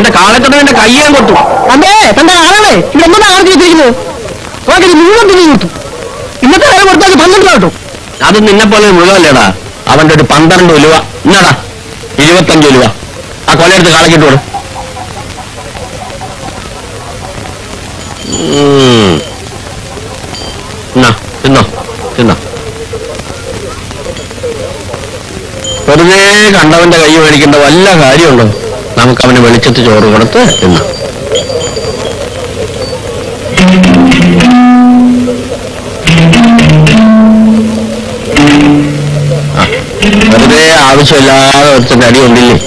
എന്റെ കാളക്കടവിന്റെ കയ്യാൻ കൊത്തു. അമ്മേ തന്റെ ആളാണ് ഇതെന്താ ആർത്തി വെച്ചിരിക്കുന്നത്? മുഴുവൻ തിരിഞ്ഞു കൊടുത്തു. ഇന്നത്തെ കാലം കൊടുത്താൽ 12 കേട്ടോ. അത് നിന്നെ പോലെ മുഴുവല്ലേടാ. അവന്റെ ഒരു 12 ഉലുവ. എന്നാടാ 25 ഉലുവ. ആ കൊലയെടുത്ത് കാളക്കിട്ട് കൊടു. തിന്നോ തിന്നോ. വെറുതെ കണ്ടവന്റെ കൈ മേടിക്കേണ്ട വല്ല കാര്യമുണ്ടോ? നമുക്ക് അവന് വെളിച്ചത്ത് ചോറ് കൊടുത്ത് തിന്നാം. വെറുതെ ആവശ്യമില്ലാതെ ഒരുത്തന്റെ അടി ഉണ്ടില്ലേ?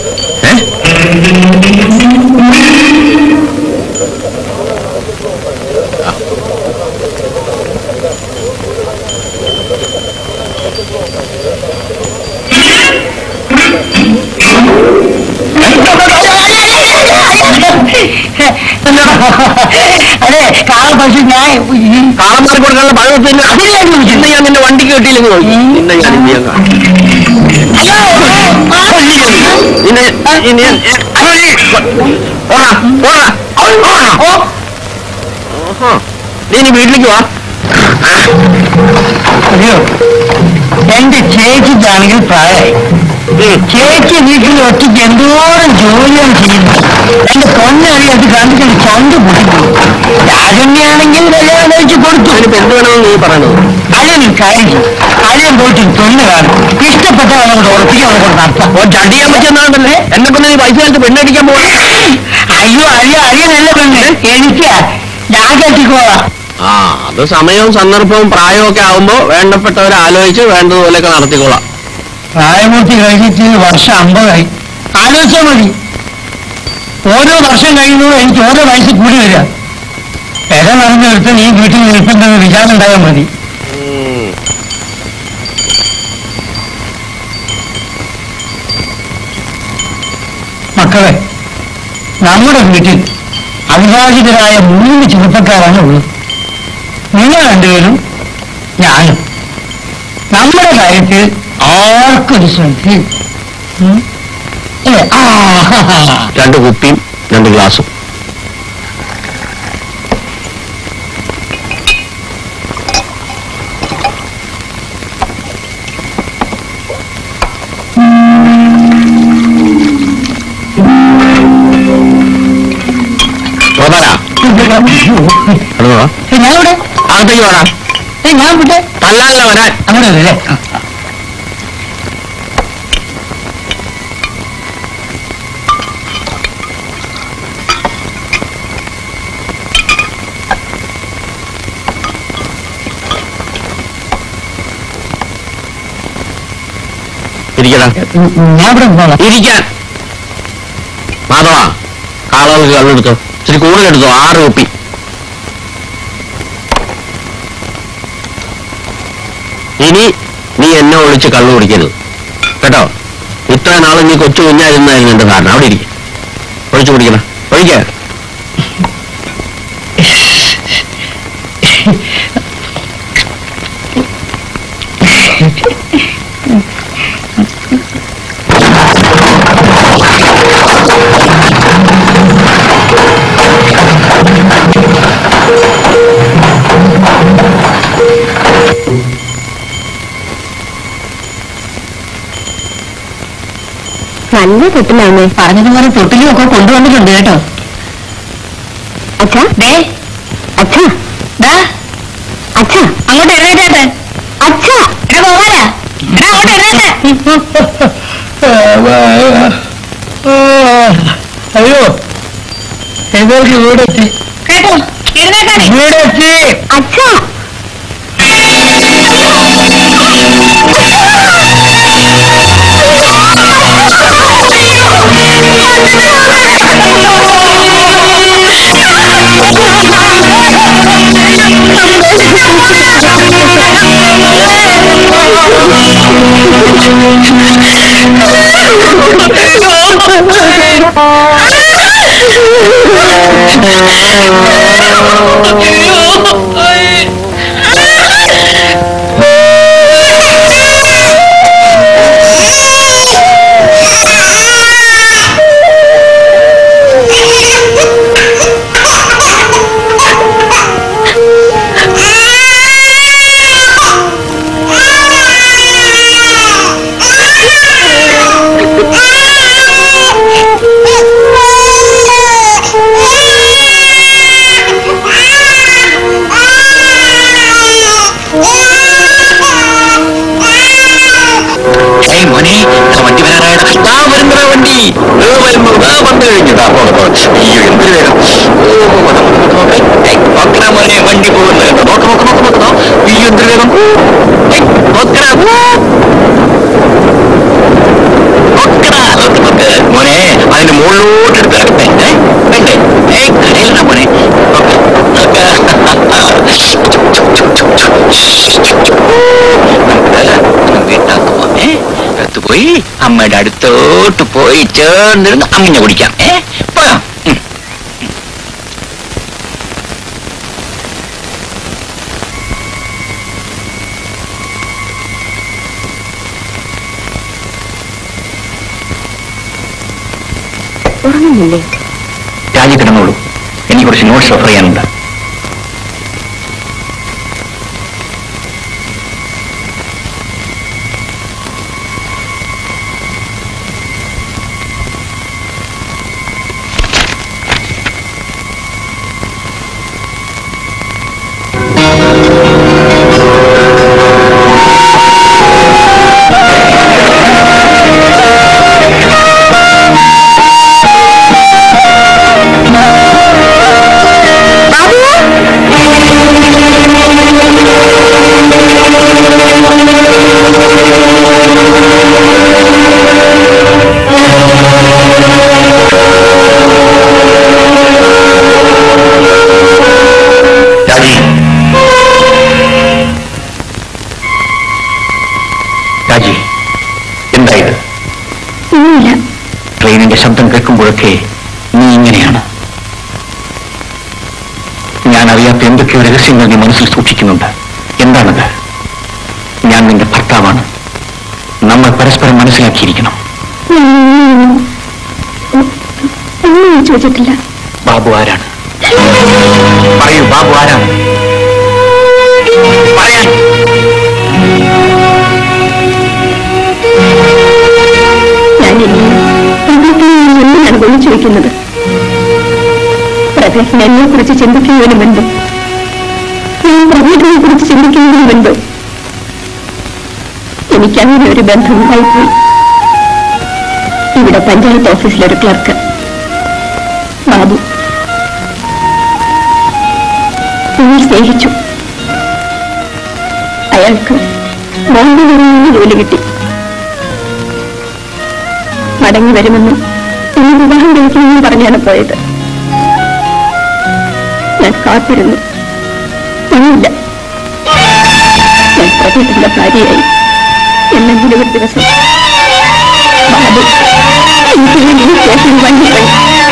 അതെ കാള പക്ഷെ ഞാൻ കാളന്മാർക്ക് കൊടുക്കാനുള്ള പഴത്തിന് ഇന്ന് ഞാൻ നിന്റെ വണ്ടിക്ക് കിട്ടിയില്ലെങ്കിൽ പോയി. നിന്നെ ഞാൻ നീ വീട്ടിലേക്ക് വാ. അയ്യോ എന്റെ ചേച്ചിക്കാണെങ്കിൽ പ്രായമായി. ചേച്ചി വീട്ടിൽ ഒറ്റയ്ക്ക് എന്തോരം ജോലിയാണ് ചെയ്യുന്നത്. എന്റെ പൊന്നറി അത് കണ്ടിട്ട് ചന്ത പൊട്ടിപ്പോയി. രാജന്യാണെങ്കിൽ കല്യാണം കഴിച്ച് കൊടുത്തു. അതിന് എന്ത് വേണമെന്ന് നീ പറയണത്? അളിയൻ കാര്യം അളിയൻ പോയിട്ട് പെണ്ണ് കാണും. ഇഷ്ടപ്പെട്ട നമുക്ക് ഉറപ്പിക്കാൻ നടത്താം. ചടിയാൻ പറ്റുന്നതാണല്ലേ. എന്നെ കൊണ്ട് നീ പൈസ കാലത്ത് പെണ്ണടിക്കാൻ പോവാ. അയ്യോ അളിയനല്ല പെണ്ണ് എനിക്കാ. ഞാൻ കെട്ടിക്കോളാം. അത് സമയവും സന്ദർഭവും പ്രായവും ഒക്കെ ആവുമ്പോ വേണ്ടപ്പെട്ടവരെ ആലോചിച്ച് വേണ്ടതുപോലെയൊക്കെ നടത്തിക്കോളാം. പ്രായപൂർത്തി കഴിഞ്ഞിട്ട് വർഷം 50ആയി. ആലോചിച്ചാൽ മതി. ഓരോ വർഷം കഴിയുമ്പോൾ എനിക്ക് ഓരോ വയസ്സ് കൂടി വരിക. പെര നടന്നെടുത്ത് നീ വീട്ടിൽ നിൽപ്പുണ്ടെന്ന് വിചാരം ഉണ്ടായാൽ മതി. മക്കളെ നമ്മുടെ വീട്ടിൽ അവിവാഹിതരായ 3 ചെറുപ്പക്കാരാണ് ഉള്ളത്. നിങ്ങൾ രണ്ടുപേരും ഞാനും. നമ്മുടെ കാര്യത്തിൽ ആർക്കൊരു ശ്രദ്ധയും. 2 കുപ്പിയും 2 ഗ്ലാസും. ഞാനിവിടെ അകത്തേക്ക് വേണം. ഞാൻ വിട്ടെ തല്ലാനല്ല വരാൻ. അങ്ങനെ അല്ലേ? ഞാൻ ഇവിടെ ഇരിക്കാൻ. മാധവ കാളകൾക്ക് കള്ളെടുത്തോ. ഇച്ചിരി കൂടുതലെടുത്തോ. 6 കുപ്പി. ഇനി നീ എന്നെ ഒളിച്ച് കള്ളു കുടിക്കരുത് കേട്ടോ. ഇത്ര നാളെ നീ കൊച്ചു കുഞ്ഞായിരുന്നായിരുന്നു എന്റെ ധാരണ. അവിടെ ഇരിക്കും. ഒഴിച്ചു കുടിക്കണം. ഒഴിക്ക. നല്ല തൊട്ടിലാണേ. പറഞ്ഞതുപോലെ തൊട്ടിലും ഒക്കെ കൊണ്ടുവന്നിട്ടുണ്ട് കേട്ടോ. അച്ഛാ ദേ അച്ഛാ ദാ അച്ഛാ അങ്ങോട്ട് എഴുന്നേറ്റേ. അച്ഛാ പോകാനാ അങ്ങോട്ട് എഴുന്നേറ്റേ. അയ്യോ ഏതൊരു വീടെത്തി കേട്ടോ എഴുന്നേറ്റാ വീടെത്തി. അച്ഛാ അയ്യോ എന്തൊരു വേഗം മോനെ വണ്ടി പോകുന്നത് നോക്കണോ അയ്യോ എന്തൊരു വേഗം മോനെ അതിന്റെ മുകളിലോട്ട് എടുത്ത് വേണ്ടേ കരയില്ല മോനെ അടുത്ത് പോയി അമ്മയുടെ അടുത്തോട്ട് പോയി ചേർന്നിരുന്ന് അമ്മിഞ്ഞ കുടിക്കാം പോയാം ഉറങ്ങുന്നില്ലേ? രാജി കിടന്നോളൂ, എനിക്ക് കുറച്ച് നോട്ട്സ് റെഫർ ചെയ്യാനുണ്ട്. ട്രെയിനിന്റെ ശബ്ദം കേൾക്കുമ്പോഴൊക്കെ നീ ഇങ്ങനെയാണ്. ഞാൻ അറിയാത്ത എന്തൊക്കെയോ രഹസ്യങ്ങൾ നീ മനസ്സിൽ സൂക്ഷിക്കുന്നുണ്ട്. എന്താണത്? ഞാൻ നിന്റെ ഭർത്താവാണ്. നമ്മൾ പരസ്പരം മനസ്സിലാക്കിയിരിക്കണം. ചോദിച്ചിട്ടില്ല. ബാബു ആരാണ്? പറയൂ, ബാബു ആരാണ്? പറയാൻ. എന്തിനാണ് കൊല്ലു ചോദിക്കുന്നത്? പ്രഭേഷന് എന്നെ കുറിച്ച് ചിന്തിക്കുന്നതിന് മുൻപ്, ഞാൻ പ്രഭേഷനെ കുറിച്ച് ചിന്തിക്കുന്നതിന് മുൻപ് എനിക്കങ്ങനെ ഒരു ബന്ധമുണ്ടായിപ്പോയി. ഇവിടെ പഞ്ചായത്ത് ഓഫീസിലൊരു ക്ലർക്ക് ബാബു സ്നേഹിച്ചു. അയാൾക്ക് ബാംഗ്ലൂരിൽ നിന്ന് ജോലി കിട്ടി. മടങ്ങി വരുമെന്നും ഇനി വിവാഹം കഴിക്കുമെന്നും പറഞ്ഞാണ് പോയത്. ഞാൻ കാത്തിരുന്നു. ഒന്നുമില്ല. ഞാൻ പ്രഭേഷന്റെ ഭാര്യയായി. എന്നെങ്കിലും ഒരു ദിവസം ബാബു എനിക്ക് വേണ്ടി സ്റ്റേഷനിൽ വണ്ടി പോയി.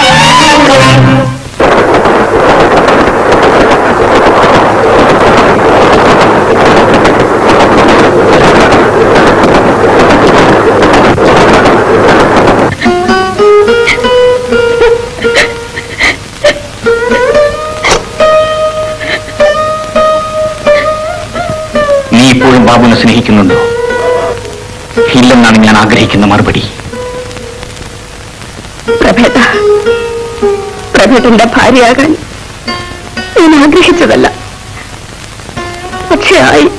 ഇപ്പോഴും ബാബുവിനെ സ്നേഹിക്കുന്നുണ്ടോ? ഇല്ലെന്നാണ് ഞാൻ ആഗ്രഹിക്കുന്ന മറുപടി. പ്രഭേട്ടന്റെ ഭാര്യയാകാൻ ഞാൻ ആഗ്രഹിച്ചതല്ല, പക്ഷേ ആയി.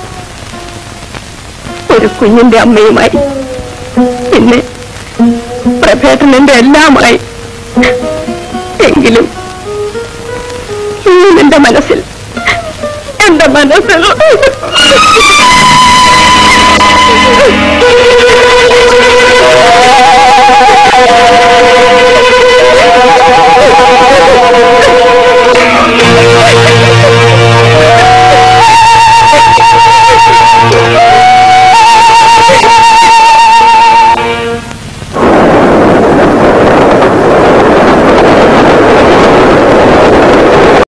ഒരു കുഞ്ഞിന്റെ അമ്മയുമായി. പിന്നെ പ്രഭേട്ടൻ എന്റെ എല്ലാമായി. എങ്കിലും ഇന്നും എന്റെ മനസ്സിൽ